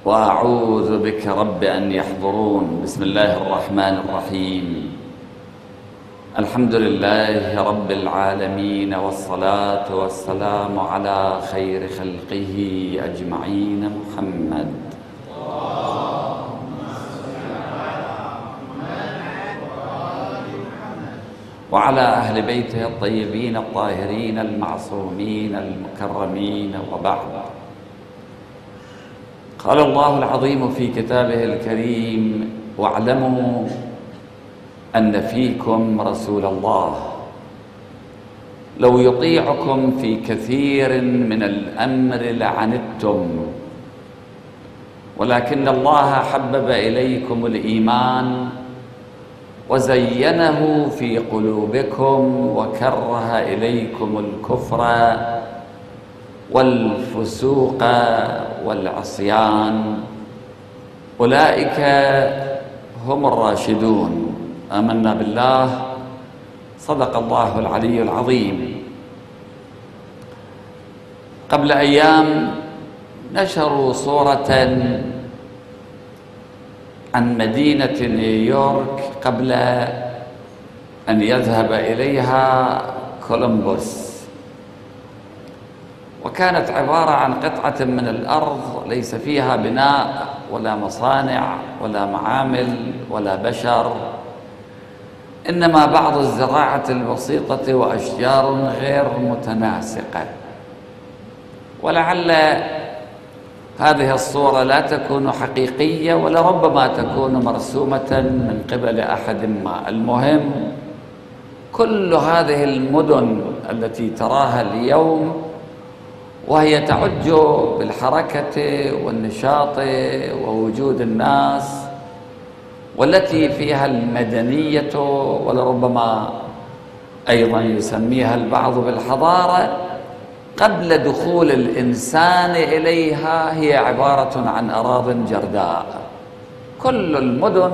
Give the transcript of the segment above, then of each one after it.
وأعوذ بك رب أن يحضرون. بسم الله الرحمن الرحيم. الحمد لله رب العالمين، والصلاة والسلام على خير خلقه أجمعين محمد. وعلى أهل بيته الطيبين الطاهرين المعصومين المكرمين، وبعد. قال الله العظيم في كتابه الكريم: واعلموا أن فيكم رسول الله لو يطيعكم في كثير من الأمر لعنتم، ولكن الله حبب إليكم الإيمان وزينه في قلوبكم وكره إليكم الكفر والفسوق والعصيان، أولئك هم الراشدون. آمنا بالله. صدق الله العلي العظيم. قبل أيام نشروا صورة عن مدينة نيويورك قبل أن يذهب إليها كولومبوس، وكانت عبارة عن قطعة من الأرض ليس فيها بناء ولا مصانع ولا معامل ولا بشر، إنما بعض الزراعة البسيطة وأشجار غير متناسقة. ولعل هذه الصورة لا تكون حقيقية، ولربما تكون مرسومة من قبل أحد ما. المهم، كل هذه المدن التي تراها اليوم وهي تعج بالحركة والنشاط ووجود الناس، والتي فيها المدنية ولربما أيضا يسميها البعض بالحضارة، قبل دخول الإنسان إليها هي عبارة عن أراضٍ جرداء. كل المدن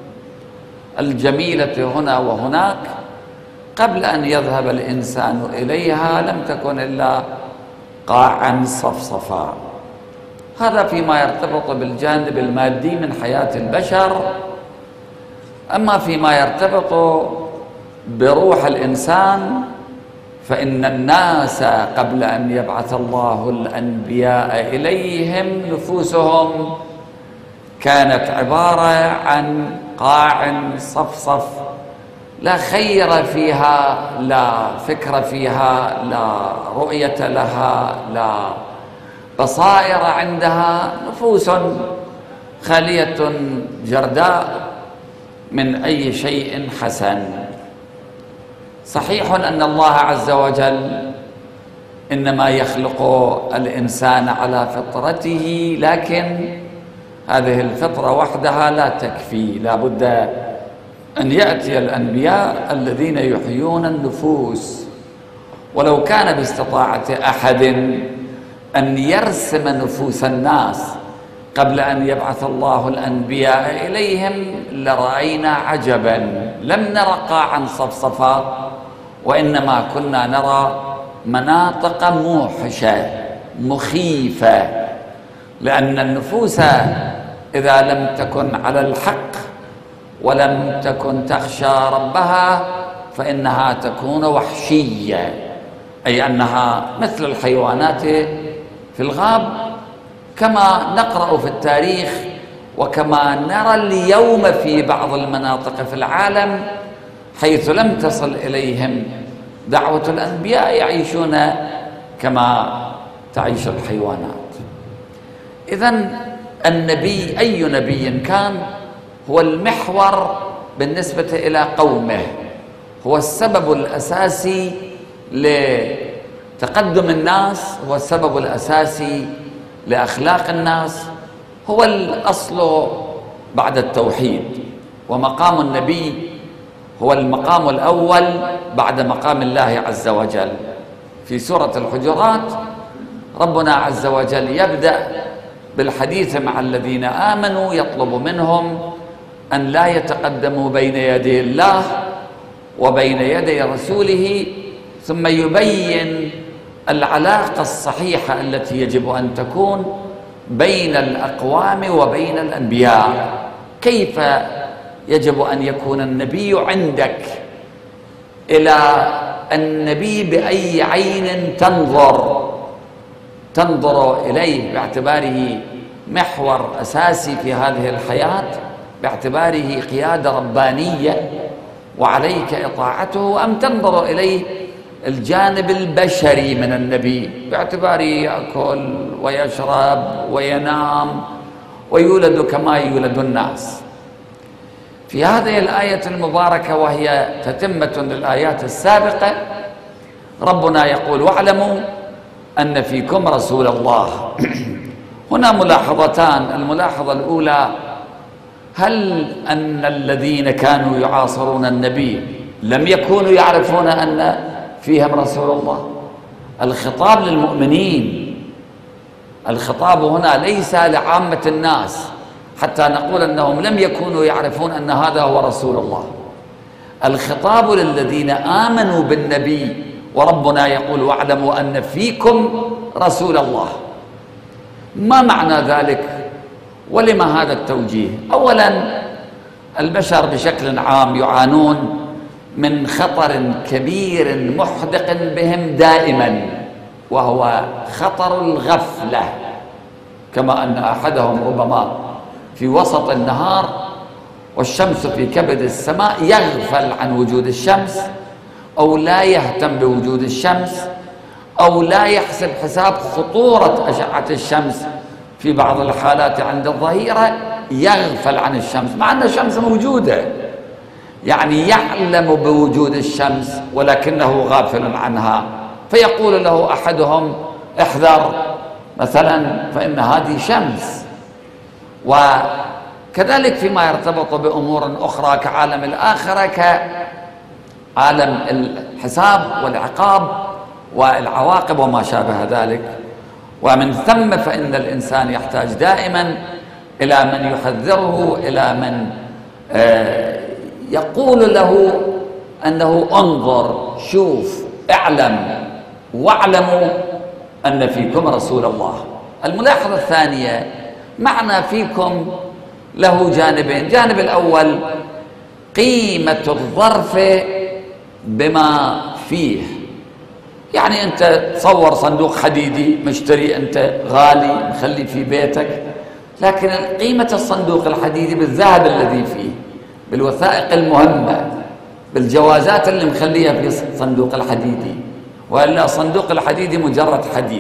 الجميلة هنا وهناك قبل أن يذهب الإنسان إليها لم تكن إلا قاعا صفصفا. هذا فيما يرتبط بالجانب المادي من حياة البشر. أما فيما يرتبط بروح الإنسان فإن الناس قبل أن يبعث الله الأنبياء إليهم نفوسهم كانت عبارة عن قاع صفصف، لا خير فيها، لا فكر فيها، لا رؤية لها، لا بصائر عندها، نفوس خالية جرداء من أي شيء حسن. صحيح أن الله عز وجل إنما يخلق الإنسان على فطرته، لكن هذه الفطرة وحدها لا تكفي، لا بد أن يأتي الأنبياء الذين يحيون النفوس. ولو كان باستطاعة أحد أن يرسم نفوس الناس قبل أن يبعث الله الأنبياء إليهم لرأينا عجبا. لم نرى قاعا صفصفا، وإنما كنا نرى مناطق موحشة مخيفة، لأن النفوس إذا لم تكن على الحق ولم تكن تخشى ربها فإنها تكون وحشية، أي أنها مثل الحيوانات في الغاب، كما نقرأ في التاريخ وكما نرى اليوم في بعض المناطق في العالم حيث لم تصل إليهم دعوة الأنبياء، يعيشون كما تعيش الحيوانات. إذن النبي أي نبي كان هو المحور بالنسبة إلى قومه، هو السبب الأساسي لتقدم الناس، هو السبب الأساسي لأخلاق الناس، هو الأصل بعد التوحيد. ومقام النبي هو المقام الأول بعد مقام الله عز وجل. في سورة الحجرات ربنا عز وجل يبدأ بالحديث مع الذين آمنوا، يطلب منهم أن لا يتقدموا بين يدي الله وبين يدي رسوله، ثم يبين العلاقة الصحيحة التي يجب أن تكون بين الأقوام وبين الأنبياء. كيف يجب أن يكون النبي عندك؟ إلى النبي بأي عين تنظر إليه باعتباره محور أساسي في هذه الحياة، باعتباره قيادة ربانية وعليك إطاعته، أم تنظر إليه الجانب البشري من النبي باعتباره يأكل ويشرب وينام ويولد كما يولد الناس؟ في هذه الآية المباركة وهي تتمة للآيات السابقة ربنا يقول: واعلموا أن فيكم رسول الله. هنا ملاحظتان. الملاحظة الأولى: هل أن الذين كانوا يعاصرون النبي لم يكونوا يعرفون أن فيهم رسول الله؟ الخطاب للمؤمنين، الخطاب هنا ليس لعامة الناس حتى نقول أنهم لم يكونوا يعرفون أن هذا هو رسول الله. الخطاب للذين آمنوا بالنبي، وربنا يقول: واعلموا أن فيكم رسول الله. ما معنى ذلك؟ ولما هذا التوجيه؟ أولا، البشر بشكل عام يعانون من خطر كبير محدق بهم دائما، وهو خطر الغفلة. كما أن أحدهم ربما في وسط النهار والشمس في كبد السماء يغفل عن وجود الشمس، أو لا يهتم بوجود الشمس، أو لا يحسب حساب خطورة أشعة الشمس. في بعض الحالات عند الظهيرة يغفل عن الشمس مع أن الشمس موجودة، يعني يعلم بوجود الشمس ولكنه غافل عنها، فيقول له أحدهم: احذر مثلا فإن هذه شمس. وكذلك فيما يرتبط بأمور أخرى كعالم الآخرة، كعالم الحساب والعقاب والعواقب وما شابه ذلك. ومن ثم فإن الإنسان يحتاج دائما إلى من يحذره، إلى من يقول له أنه انظر، شوف، اعلم، واعلموا أن فيكم رسول الله. الملاحظة الثانية: معنى فيكم له جانبين. جانب الأول قيمة الظرف بما فيه. يعني أنت تصور صندوق حديدي مشتري أنت غالي مخلي في بيتك، لكن قيمة الصندوق الحديدي بالذهب الذي فيه، بالوثائق المهمة، بالجوازات اللي مخليها في الصندوق الحديدي، وإلا الصندوق الحديدي مجرد حديد.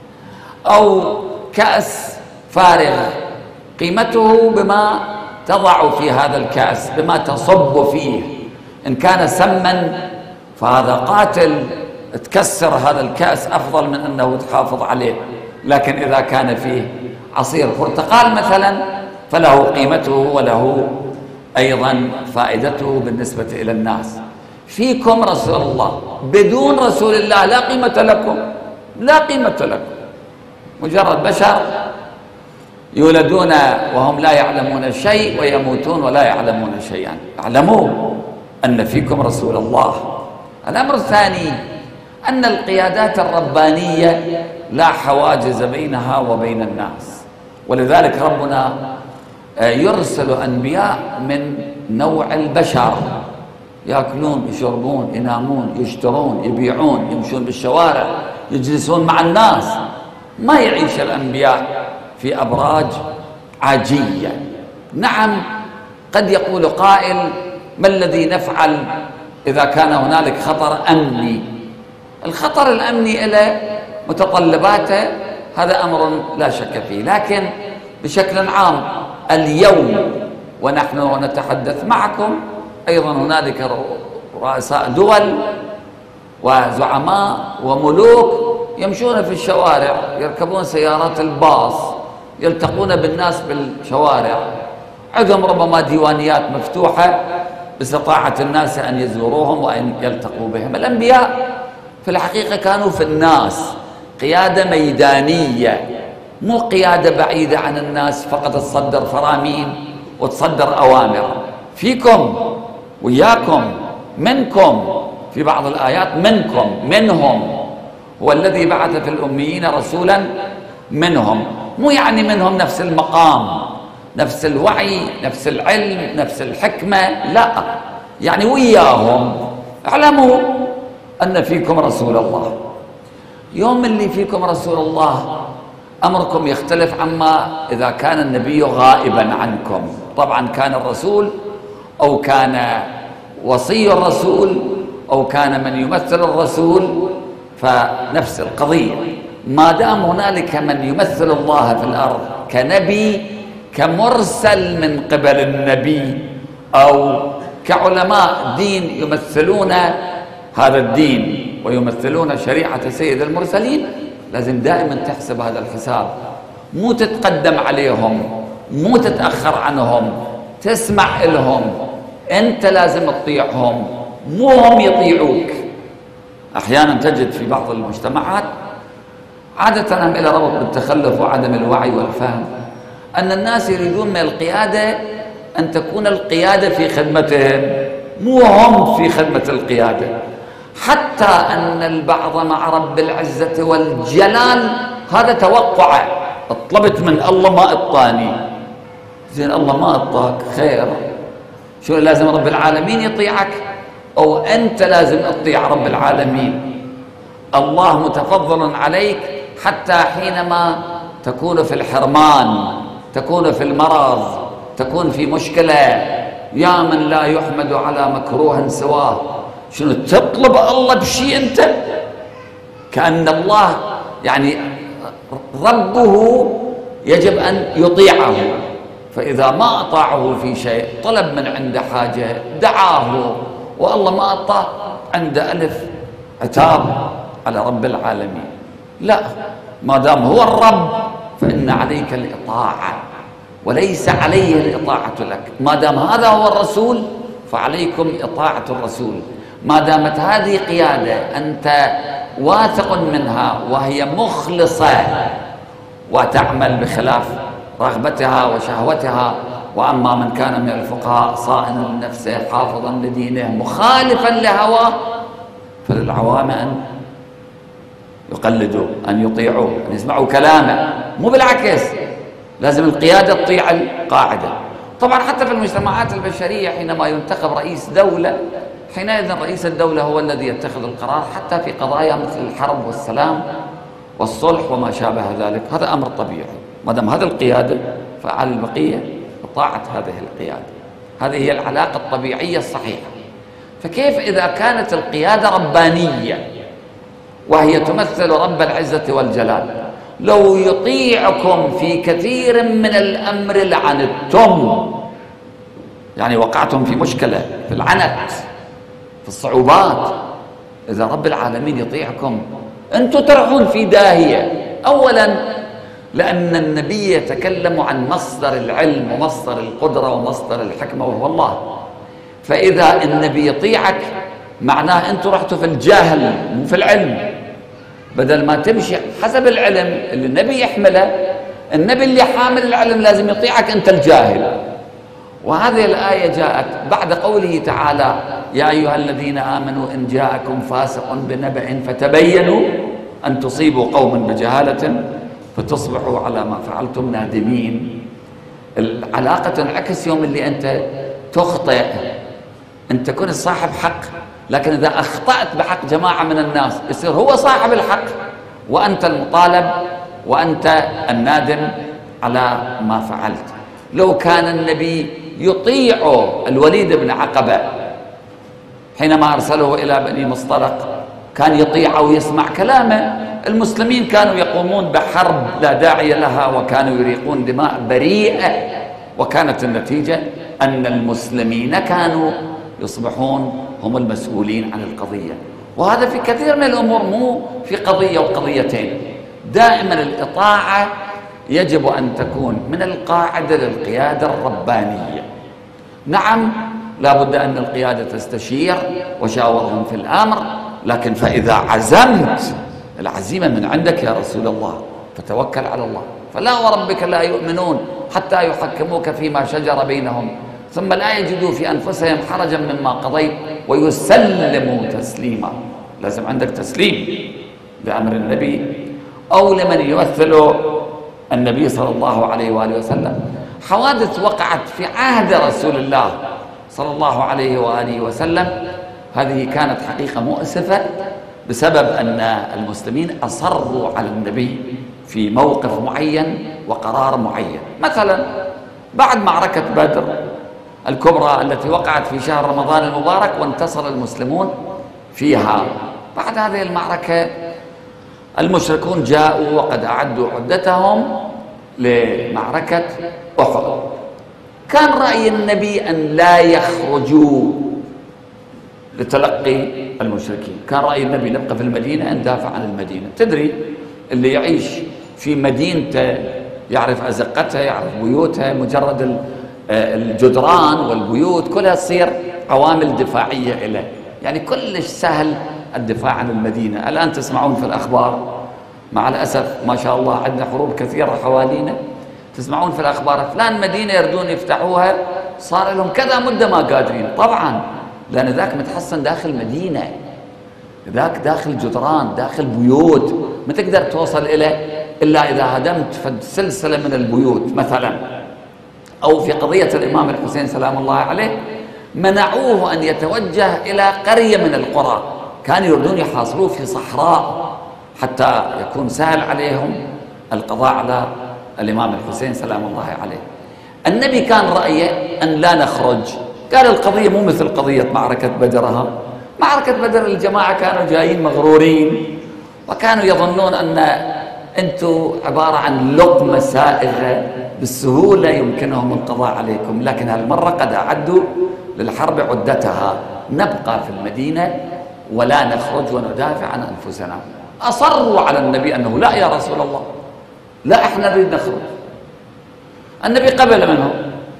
أو كأس فارغ، قيمته بما تضع في هذا الكأس، بما تصب فيه. إن كان سما فهذا قاتل، تكسر هذا الكأس أفضل من أنه تحافظ عليه. لكن إذا كان فيه عصير برتقال مثلا فله قيمته وله أيضا فائدته بالنسبة إلى الناس. فيكم رسول الله، بدون رسول الله لا قيمة لكم، لا قيمة لكم. مجرد بشر يولدون وهم لا يعلمون شيء ويموتون ولا يعلمون شيئا. اعلموا أن فيكم رسول الله. الأمر الثاني أن القيادات الربانية لا حواجز بينها وبين الناس، ولذلك ربنا يرسل أنبياء من نوع البشر، يأكلون، يشربون، ينامون، يشترون، يبيعون، يمشون بالشوارع، يجلسون مع الناس. ما يعيش الأنبياء في أبراج عاجية. نعم، قد يقول قائل: ما الذي نفعل إذا كان هنالك خطر أمني؟ الخطر الأمني له متطلباته، هذا أمر لا شك فيه. لكن بشكل عام اليوم ونحن نتحدث معكم أيضا هنالك رؤساء دول وزعماء وملوك يمشون في الشوارع، يركبون سيارات الباص، يلتقون بالناس بالشوارع، عندهم ربما ديوانيات مفتوحة باستطاعة الناس أن يزوروهم وأن يلتقوا بهم. الأنبياء في الحقيقة كانوا في الناس، قيادة ميدانية، مو قيادة بعيدة عن الناس فقط تصدر فرامين وتصدر أوامر. فيكم، وياكم، منكم، في بعض الآيات منكم، منهم، هو الذي بعث في الأميين رسولا منهم. مو يعني منهم نفس المقام، نفس الوعي، نفس العلم، نفس الحكمة، لا، يعني وياهم اعلموا أن فيكم رسول الله. يوم اللي فيكم رسول الله أمركم يختلف عما إذا كان النبي غائبا عنكم. طبعا كان الرسول أو كان وصي الرسول أو كان من يمثل الرسول فنفس القضية. ما دام هنالك من يمثل الله في الأرض كنبي، كمرسل من قبل النبي، أو كعلماء دين يمثلون هذا الدين ويمثلون شريعة سيد المرسلين، لازم دائما تحسب هذا الحساب، مو تتقدم عليهم، مو تتأخر عنهم، تسمع لهم، أنت لازم تطيعهم مو هم يطيعوك. أحيانا تجد في بعض المجتمعات عادة هم إلى ربط بالتخلف وعدم الوعي والفهم أن الناس يريدون من القيادة أن تكون القيادة في خدمتهم، مو هم في خدمة القيادة. حتى أن البعض مع رب العزة والجلال هذا توقع، طلبت من الله ما أعطاني، زين الله ما أعطاك خير، شو لازم رب العالمين يطيعك أو أنت لازم تطيع رب العالمين؟ الله متفضل عليك حتى حينما تكون في الحرمان، تكون في المرض، تكون في مشكلة، يا من لا يحمد على مكروه سواه. شنو تطلب الله بشيء أنت؟ كأن الله يعني ربه يجب أن يطيعه، فإذا ما أطاعه في شيء طلب من عنده حاجة دعاه والله ما أعطاه، عنده ألف عتاب على رب العالمين. لا، ما دام هو الرب فإن عليك الإطاعة وليس عليه الإطاعة لك. ما دام هذا هو الرسول فعليكم إطاعة الرسول. ما دامت هذه قيادة أنت واثق منها وهي مخلصة وتعمل بخلاف رغبتها وشهوتها. وأما من كان من الفقهاء صائنا لنفسه حافظا لدينه مخالفا لهواه فللعوام أن يقلدوا، أن يطيعوا، أن يسمعوا كلامه، مو بالعكس. لازم القيادة تطيع القاعدة. طبعا حتى في المجتمعات البشرية حينما ينتخب رئيس دولة، حينئذ رئيس الدولة هو الذي يتخذ القرار حتى في قضايا مثل الحرب والسلام والصلح وما شابه ذلك. هذا أمر طبيعي. ما دام هذه القيادة فعلى البقية إطاعة هذه القيادة. هذه هي العلاقة الطبيعية الصحيحة. فكيف إذا كانت القيادة ربانية وهي تمثل رب العزة والجلال؟ لو يطيعكم في كثير من الأمر لعنتم، يعني وقعتم في مشكلة، في العنت، في الصعوبات. إذا رب العالمين يطيعكم أنتم تروحون في داهية. أولا لأن النبي يتكلم عن مصدر العلم ومصدر القدرة ومصدر الحكمة وهو الله. فإذا النبي يطيعك معناه أنتم رحتوا في الجاهل مو في العلم. بدل ما تمشي حسب العلم اللي النبي يحمله، النبي اللي حامل العلم لازم يطيعك أنت الجاهل. وهذه الآية جاءت بعد قوله تعالى: يا أيها الذين آمنوا إن جاءكم فاسق بنبأ فتبينوا أن تصيبوا قوما بجهالة فتصبحوا على ما فعلتم نادمين. العلاقة تنعكس يوم اللي أنت تخطئ، أنت كنت صاحب حق، لكن إذا أخطأت بحق جماعة من الناس يصير هو صاحب الحق وأنت المطالب وأنت النادم على ما فعلت. لو كان النبي يطيع الوليد بن عقبة حينما أرسله إلى بني مصطلق، كان يطيعه ويسمع كلامه. المسلمين كانوا يقومون بحرب لا داعي لها وكانوا يريقون دماء بريئة، وكانت النتيجة أن المسلمين كانوا يصبحون هم المسؤولين عن القضية. وهذا في كثير من الأمور، مو في قضية وقضيتين. دائما الإطاعة يجب أن تكون من القاعدة للقيادة الربانية. نعم لا بد أن القيادة تستشير وشاورهم في الأمر، لكن فإذا عزمت، العزيمة من عندك يا رسول الله، فتوكل على الله. فلا وربك لا يؤمنون حتى يحكموك فيما شجر بينهم ثم لا يجدوا في أنفسهم حرجا مما قضيت ويسلموا تسليما. لازم عندك تسليم بأمر النبي أو لمن يمثل النبي صلى الله عليه وآله وسلم. حوادث وقعت في عهد رسول الله صلى الله عليه وآله وسلم، هذه كانت حقيقة مؤسفة بسبب أن المسلمين أصروا على النبي في موقف معين وقرار معين. مثلا بعد معركة بدر الكبرى التي وقعت في شهر رمضان المبارك وانتصر المسلمون فيها، بعد هذه المعركة المشركون جاءوا وقد أعدوا عدتهم لمعركة أحد. كان رأي النبي أن لا يخرجوا لتلقي المشركين، كان رأي النبي نبقى في المدينة ندافع عن المدينة. تدري اللي يعيش في مدينته يعرف أزقتها، يعرف بيوتها، مجرد الجدران والبيوت كلها تصير عوامل دفاعية له، يعني كلش سهل الدفاع عن المدينة. الآن تسمعون في الأخبار، مع الأسف ما شاء الله عندنا حروب كثيرة حوالينا، تسمعون في الأخبار فلان مدينة يردون يفتحوها صار لهم كذا مدة ما قادرين. طبعا لأن ذاك متحصن داخل مدينة، ذاك داخل جدران، داخل بيوت، ما تقدر توصل إليه إلا إذا هدمت سلسلة من البيوت مثلا. أو في قضية الإمام الحسين سلام الله عليه منعوه أن يتوجه إلى قرية من القرى، كانوا يريدون يحاصروه في صحراء حتى يكون سهل عليهم القضاء على الإمام الحسين سلام الله عليه. النبي كان رأيه أن لا نخرج، قال القضية مو مثل قضية معركة بدرها. معركة بدر الجماعة كانوا جايين مغرورين وكانوا يظنون أن أنتم عبارة عن لقمة سائغة بالسهولة يمكنهم القضاء عليكم، لكن هالمرة قد أعدوا للحرب عدتها، نبقى في المدينة ولا نخرج وندافع عن أنفسنا. أصروا على النبي أنه لا يا رسول الله، لا إحنا نريد نخرج. النبي قبل منهم.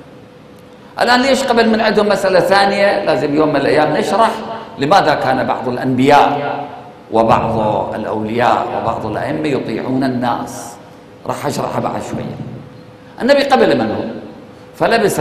الآن ليش قبل من عندهم مسألة ثانية لازم يوم من الأيام نشرح لماذا كان بعض الأنبياء وبعض الأولياء وبعض الأئمة يطيعون الناس، راح أشرحها بعد شوية. النبي قبل منهم فلبس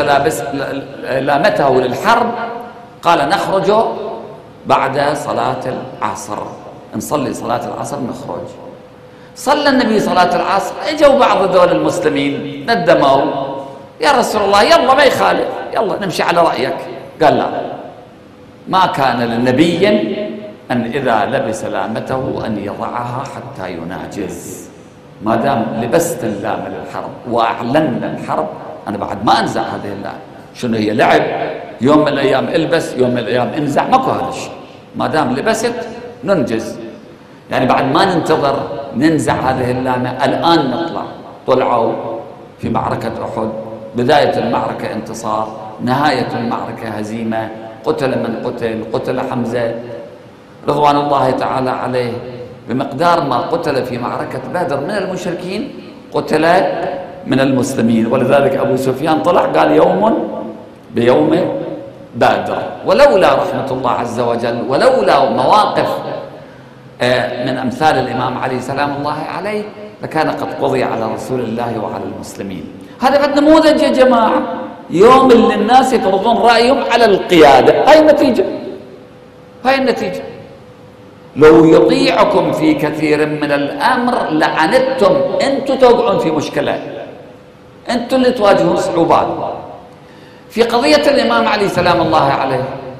لامته للحرب، قال نخرج بعد صلاة العصر، نصلي صلاة العصر نخرج. صلى النبي صلاة العصر، اجوا بعض دول المسلمين ندموا، يا رسول الله يلا ما يخالف، يلا نمشي على رأيك. قال لا، ما كان لنبي أن إذا لبس لامته أن يضعها حتى يناجز. ما دام لبست اللام للحرب وأعلنا الحرب أنا بعد ما أنزع هذه اللام. شنو هي لعب؟ يوم من الأيام البس، يوم من الأيام انزع، ماكو هذا الشيء. ما دام لبست ننجز، يعني بعد ما ننتظر ننزع هذه اللامة الآن نطلع. طلعوا في معركة أحد، بداية المعركة انتصار، نهاية المعركة هزيمة، قتل من قتل، قتل حمزة رضوان الله تعالى عليه بمقدار ما قتل في معركة بدر من المشركين قتل من المسلمين. ولذلك أبو سفيان طلع قال يوم بيوم بدر. ولولا رحمة الله عز وجل ولولا مواقف من أمثال الإمام علي سلام الله عليه لكان قد قضي على رسول الله وعلى المسلمين. هذا بعد نموذج يا جماعة، يوم اللي الناس يفرضون رأيهم على القيادة. هاي النتيجة، هاي النتيجة. لو يطيعكم في كثير من الأمر لعنتم، أنتم توقعون في مشكلة، أنتم اللي تواجهون صعوبات. في قضية الإمام علي سلام الله عليه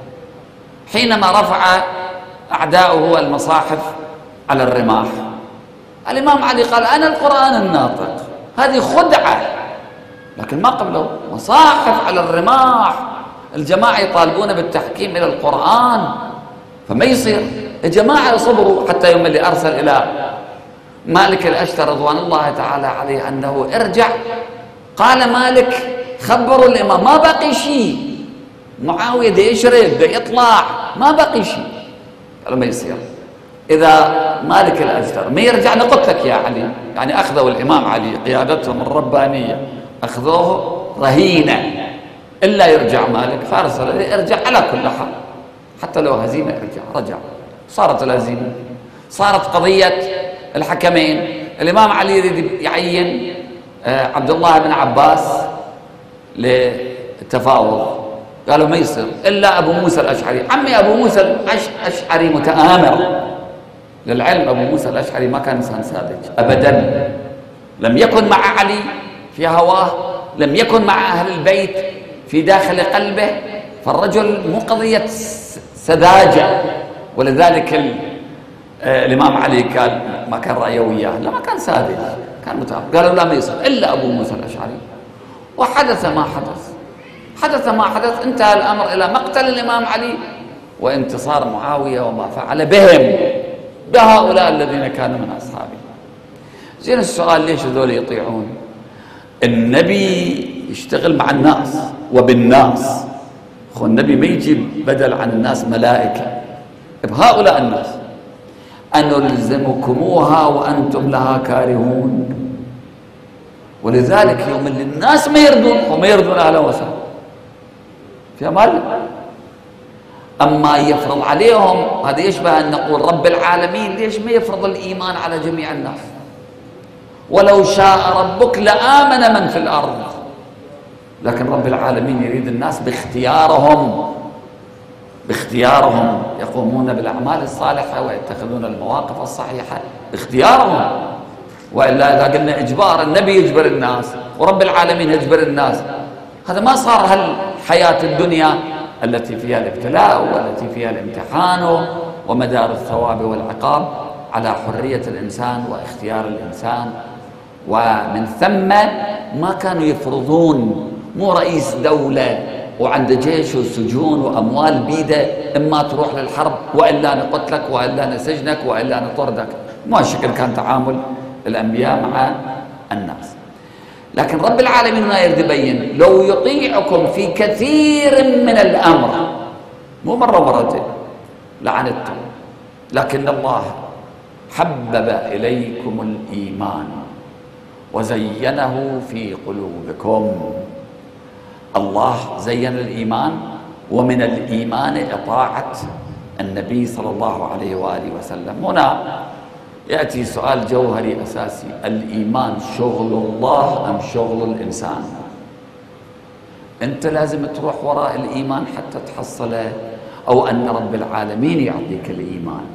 حينما رفع أعداؤه المصاحف على الرماح، الإمام علي قال أنا القرآن الناطق، هذه خدعة، لكن ما قبله مصاحف على الرماح. الجماعة يطالبون بالتحكيم إلى القرآن، فما يصير. الجماعة صبروا حتى يوم اللي أرسل إلى مالك الأشتر رضوان الله تعالى عليه أنه ارجع. قال مالك خبروا الإمام ما باقي شيء، معاوية دا يشرب دا يطلع، ما باقي شيء. قالوا ما يصير، إذا مالك الأشتر ما يرجع نقتلك يا علي. يعني أخذوا الإمام علي قيادتهم الربانية أخذوه رهينة إلا يرجع مالك، فأرسل ارجع على كل حال، حتى لو هزيمة ارجع. رجع، صارت الهزيمة، صارت قضية الحكمين. الإمام علي يريد يعين عبد الله بن عباس للتفاوض، قالوا ما يصير إلا أبو موسى الأشعري. عمي أبو موسى الأشعري متآمر، للعلم أبو موسى الأشعري ما كان إنسان ساذج أبدا، لم يكن مع علي في هواه، لم يكن مع أهل البيت في داخل قلبه. فالرجل مو قضية سذاجة، ولذلك الإمام علي كان ما كان رأيه وياه، لا ما كان ساذج، كان متعب. قالوا لا ما يصير إلا أبو موسى الأشعري، وحدث ما حدث. حدث ما حدث، انتهى الأمر إلى مقتل الإمام علي وانتصار معاوية وما فعل بهم، بهؤلاء الذين كانوا من أصحابه. زين السؤال، ليش هذول يطيعون؟ النبي يشتغل مع الناس وبالناس. أخو النبي ما يجيب بدل عن الناس ملائكة، بهؤلاء الناس أن نلزمكموها وأنتم لها كارهون. ولذلك يوم اللي الناس ما يردون وما يردون أهلا وسهلا في أمل. أما يفرض عليهم، هذا يشبه أن نقول رب العالمين ليش ما يفرض الإيمان على جميع الناس؟ ولو شاء ربك لآمن من في الأرض، لكن رب العالمين يريد الناس باختيارهم يقومون بالأعمال الصالحة ويتخذون المواقف الصحيحة باختيارهم. وإلا إذا قلنا إجبار، النبي يجبر الناس ورب العالمين يجبر الناس، هذا ما صار هالحياة الدنيا التي فيها الابتلاء والتي فيها الامتحان ومدار الثواب والعقاب على حرية الإنسان واختيار الإنسان. ومن ثم ما كانوا يفرضون، مو رئيس دولة وعنده جيش وسجون وأموال بيده، إما تروح للحرب وإلا نقتلك وإلا نسجنك وإلا نطردك. ما الشكل كان تعامل الأنبياء مع الناس. لكن رب العالمين هنا يريد يبين لو يطيعكم في كثير من الأمر، مو مرة مرتين لعنتم، لكن الله حبب إليكم الإيمان وزينه في قلوبكم. الله زين الإيمان، ومن الإيمان إطاعة النبي صلى الله عليه وآله وسلم. هنا يأتي سؤال جوهري أساسي: الإيمان شغل الله أم شغل الإنسان؟ أنت لازم تروح وراء الإيمان حتى تحصله، أو أن رب العالمين يعطيك الإيمان؟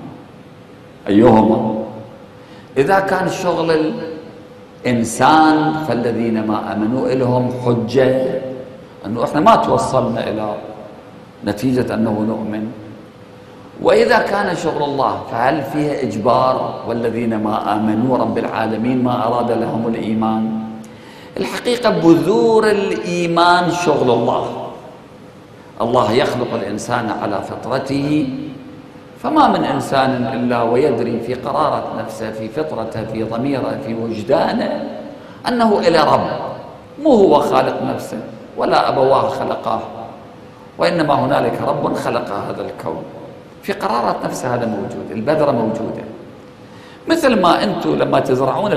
أيهما؟ إذا كان شغل الإنسان فالذين ما آمنوا لهم حجة أنه إحنا ما توصلنا إلى نتيجة أنه نؤمن. وإذا كان شغل الله فهل فيه إجبار؟ والذين ما آمنوا رب العالمين ما أراد لهم الإيمان. الحقيقة بذور الإيمان شغل الله. الله يخلق الإنسان على فطرته، فما من إنسان إلا ويدري في قرارة نفسه، في فطرته، في ضميره، في وجدانه أنه إلى رب، مو هو خالق نفسه ولا أبواه خلقاه، وإنما هنالك رب خلق هذا الكون. في قرارة نفسه هذا موجود، البذرة موجودة. مثل ما أنتم لما تزرعون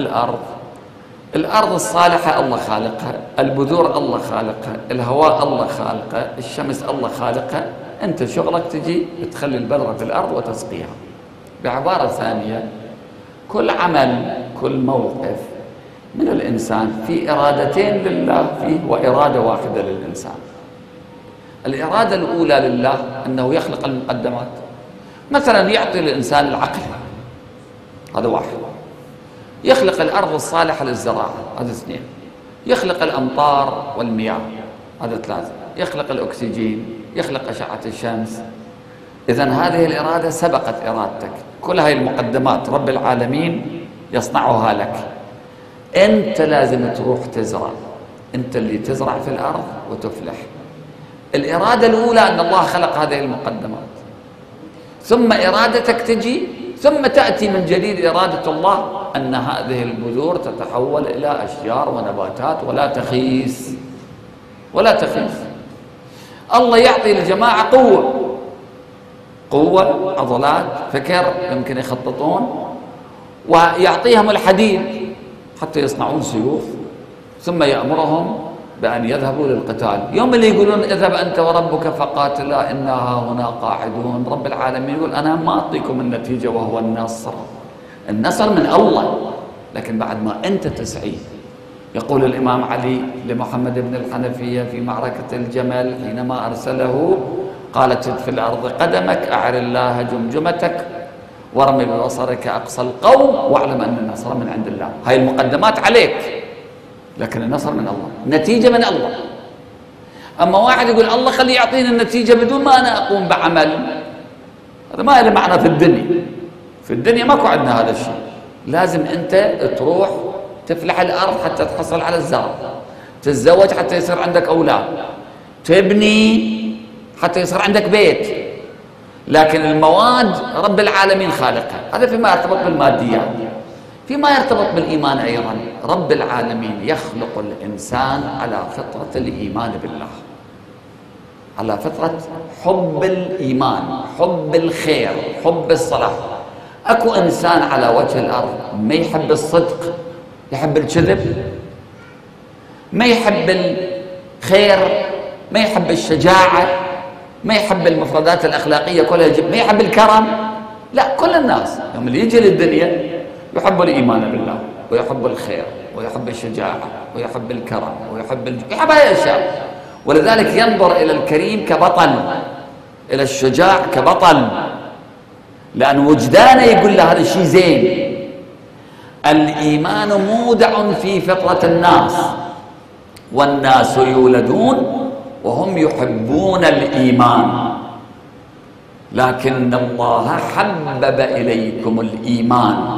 الأرض الصالحة الله خالقها، البذور الله خالقها، الهواء الله خالقه، الشمس الله خالقها. أنت شغلك تجي تخلي البذرة في الأرض وتسقيها. بعبارة ثانية، كل عمل، كل موقف من الإنسان في إرادتين لله فيه وإرادة واحدة للإنسان. الإرادة الأولى لله أنه يخلق المقدمات، مثلا يعطي الإنسان العقل، هذا واحد. يخلق الأرض الصالحة للزراعة، هذا اثنين. يخلق الأمطار والمياه، هذا ثلاثة. يخلق الأكسجين، يخلق أشعة الشمس. إذن هذه الإرادة سبقت إرادتك. كل هذه المقدمات رب العالمين يصنعها لك. أنت لازم تروح تزرع، أنت اللي تزرع في الأرض وتفلح. الإرادة الأولى أن الله خلق هذه المقدمات، ثم إرادتك تجي، ثم تأتي من جديد إرادة الله أن هذه البذور تتحول إلى أشجار ونباتات ولا تخيس ولا تخيس. الله يعطي الجماعة قوة، عضلات، فكر، يمكن يخططون، ويعطيهم الحديد حتى يصنعون سيوف، ثم يأمرهم بأن يذهبوا للقتال. يوم اللي يقولون اذهب أنت وربك فقاتلا إنا هنا قاعدون، رب العالمين يقول أنا ما أعطيكم النتيجة وهو النصر. النصر من الله، لكن بعد ما أنت تسعي. يقول الإمام علي لمحمد بن الحنفية في معركة الجمل حينما أرسله، قالت في الأرض قدمك، أعر الله جمجمتك، وارمي ببصرك أقصى القوم واعلم أن النصر من عند الله. هاي المقدمات عليك، لكن النصر من الله، النتيجة من الله. أما واحد يقول الله خليه يعطيني النتيجة بدون ما أنا أقوم بعمل، هذا ما له معنى في الدنيا. في الدنيا ماكو عندنا هذا الشيء. لازم أنت تروح تفلح الأرض حتى تحصل على الزرع، تتزوج حتى يصير عندك أولاد، تبني حتى يصير عندك بيت. لكن المواد رب العالمين خالقها. هذا فيما يرتبط بالماديات. فيما يرتبط بالإيمان أيضا، رب العالمين يخلق الإنسان على فطرة الإيمان بالله، على فطرة حب الإيمان، حب الخير، حب الصلاح. أكو إنسان على وجه الأرض ما يحب الصدق، يحب الكذب، ما يحب الخير، ما يحب الشجاعة، ما يحب المفردات الأخلاقية كلها، ما يحب الكرم. لا، كل الناس يوم اللي يجي للدنيا يحب الإيمان بالله، ويحب الخير، ويحب الشجاعة، ويحب الكرم، يحب هاي الأشياء. ولذلك ينظر إلى الكريم كبطل، إلى الشجاع كبطل، لأن وجدانه يقول له هذا الشيء زين. الإيمان مودع في فطرة الناس، والناس يولدون وهم يحبون الإيمان، لكن الله حبب إليكم الإيمان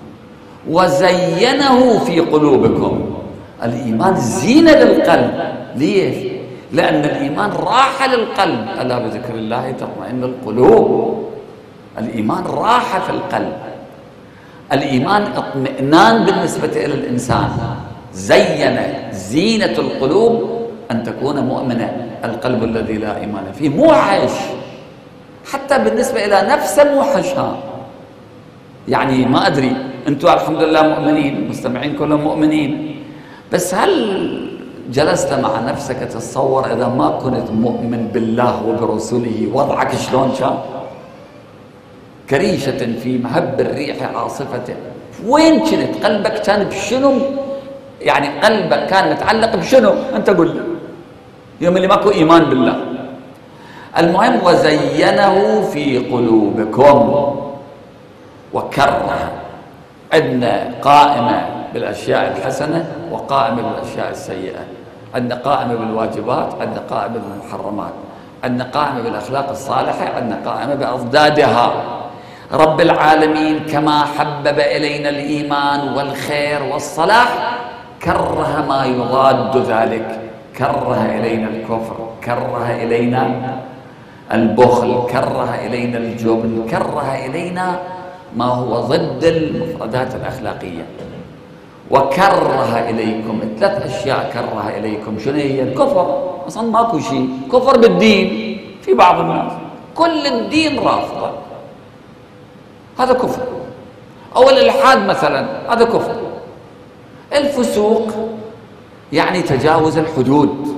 وزينه في قلوبكم. الإيمان زينة للقلب. ليش؟ لأن الإيمان راحة للقلب. ألا بذكر الله تطمئن القلوب. الإيمان راحة في القلب. الإيمان اطمئنان بالنسبة إلى الإنسان. زينة القلوب أن تكون مؤمنة. القلب الذي لا إيمان فيه موحش، حتى بالنسبة إلى نفسه موحشها. يعني ما أدري، أنتم الحمد لله مؤمنين، مستمعين كلهم مؤمنين، بس هل جلست مع نفسك تتصور إذا ما كنت مؤمن بالله وبرسوله وضعك شلون كان؟ كريشة في مهب الريح عاصفة. وين كنت؟ قلبك كان بشنو؟ يعني قلبك كان متعلق بشنو؟ أنت قل لي. يوم اللي ماكو إيمان بالله. المهم وزينه في قلوبكم وكره. عندنا قائمة بالأشياء الحسنة وقائمة بالأشياء السيئة. عندنا قائمة بالواجبات، عندنا قائمة بالمحرمات، عندنا قائمة بالأخلاق الصالحة، عندنا قائمة بأضدادها. رب العالمين كما حبب إلينا الإيمان والخير والصلاح كره ما يضاد ذلك. كره إلينا الكفر، كره إلينا البخل، كره إلينا الجبن، كره إلينا ما هو ضد المفردات الأخلاقية. وكره إليكم 3 أشياء كره إليكم. شنو هي؟ الكفر. أصلا ماكو شيء كفر بالدين في بعض الناس، كل الدين رافضه، هذا كفر. أو الإلحاد مثلا، هذا كفر. الفسوق يعني تجاوز الحدود.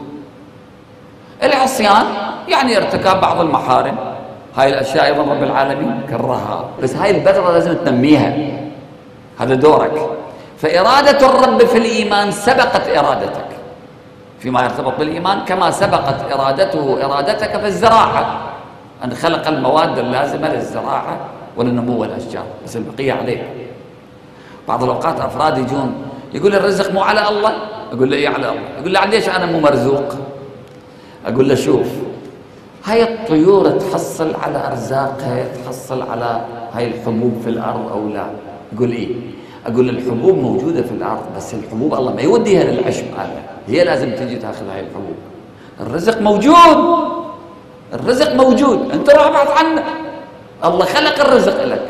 العصيان يعني ارتكاب بعض المحارم. هاي الأشياء أيضا رب العالمين كرهها، بس هاي البذرة لازم تنميها، هذا دورك. فإرادة الرب في الإيمان سبقت إرادتك فيما يرتبط بالإيمان، كما سبقت إرادته إرادتك في الزراعة، أن خلق المواد اللازمة للزراعة ولنمو الأشجار، بس البقية عليك. بعض الأوقات أفراد يجون يقول الرزق مو على الله، أقول له إيه على الله؟ يقول له ليش أنا مو مرزوق؟ أقول له شوف، هاي الطيور تحصل على أرزاقها، تحصل على هاي الحبوب في الأرض أو لا؟ يقول إيه؟ أقول الحبوب موجودة في الأرض، بس الحبوب الله ما يوديها للعشب هذا، هي لازم تجي تاخذ هاي الحبوب. الرزق موجود، الرزق موجود، أنت روح ابحث عنه. الله خلق الرزق لك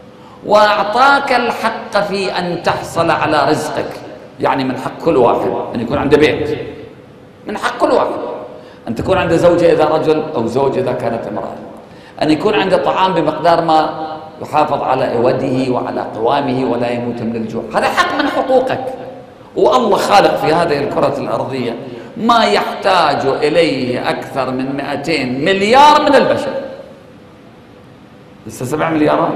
وأعطاك الحق في أن تحصل على رزقك. يعني من حق كل واحد أن يكون عنده بيت، من حق كل واحد أن تكون عنده زوجة إذا رجل، أو زوج إذا كانت امرأة، أن يكون عنده طعام بمقدار ما يحافظ على عوده وعلى قوامه ولا يموت من الجوع. هذا حق من حقوقك. والله خالق في هذه الكرة الأرضية ما يحتاج إليه أكثر من 200 مليار من البشر. لسه 7 مليارات،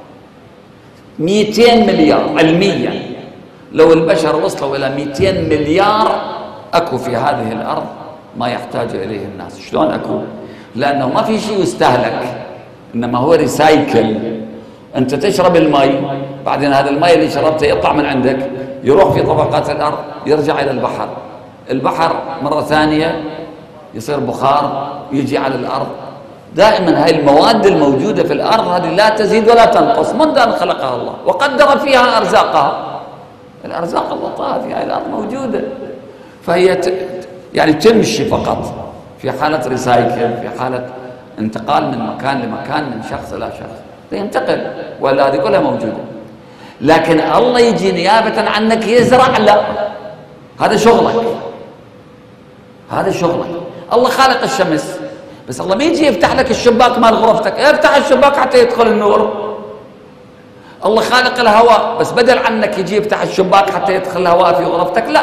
200 مليار علميا. لو البشر وصلوا إلى 200 مليار أكو في هذه الأرض ما يحتاج إليه الناس. شلون أكو؟ لأنه ما في شيء يستهلك، إنما هو ريسايكل، أنت تشرب المي، بعدين هذا المي اللي شربته يطلع من عندك يروح في طبقات الأرض يرجع إلى البحر. البحر مرة ثانية يصير بخار يجي على الأرض. دائما هاي المواد الموجودة في الأرض هذه لا تزيد ولا تنقص منذ أن خلقها الله وقدر فيها أرزاقها. الأرزاق الله طاها في هاي الأرض موجودة، فهي يعني تمشي فقط في حالة ريسايكل، في حالة انتقال من مكان لمكان، من شخص إلى شخص ينتقل، ولا هذه كلها موجودة. لكن الله يجي نيابة عنك يزرع؟ لا، هذا شغلك، هذا شغلك. الله خالق الشمس، بس الله ما يجي يفتح لك الشباك مال غرفتك، يفتح الشباك حتى يدخل النور. الله خالق الهواء، بس بدل عنك يجي يفتح الشباك حتى يدخل الهواء في غرفتك، لا.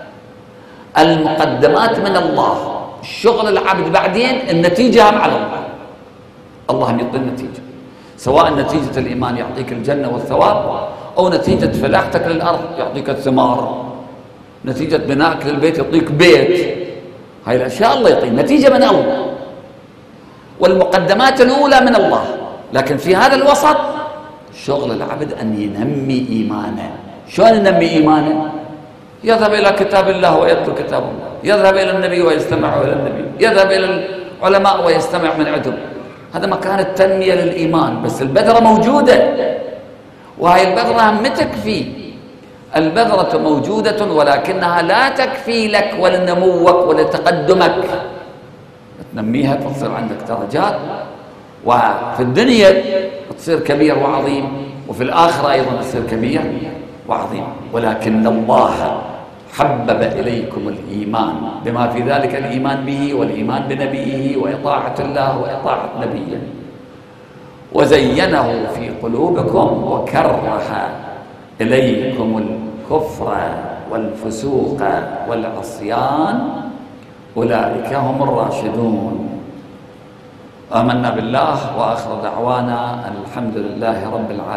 المقدمات من الله، الشغل العبد بعدين النتيجة هم على الله. الله هم يعطي النتيجة، سواء نتيجة الإيمان يعطيك الجنة والثواب، أو نتيجة فلاحتك للأرض يعطيك الثمار، نتيجة بنائك للبيت يعطيك بيت. هاي الأشياء الله يعطيك نتيجة من الله، والمقدمات الأولى من الله. لكن في هذا الوسط شغل العبد أن ينمي إيمانه. شلون ينمي إيمانه؟ يذهب إلى كتاب الله ويتلو كتاب الله، يذهب إلى النبي ويستمع إلى النبي، يذهب إلى العلماء ويستمع من عندهم. هذا مكان التنمية للإيمان. بس البذرة موجودة، وهي البذرة ما تكفي. البذرة موجودة ولكنها لا تكفي لك ولنموك ولتقدمك. تنميها تصير عندك درجات، وفي الدنيا تصير كبير وعظيم، وفي الآخرة أيضا تصير كبير وعظيم. ولكن الله حبب إليكم الإيمان بما في ذلك الإيمان به والإيمان بنبيه وإطاعة الله وإطاعة نبيه، وزينه في قلوبكم وكره إليكم الكفر والفسوق والعصيان أولئك هم الراشدون. آمنا بالله، وآخر دعوانا الحمد لله رب العالمين.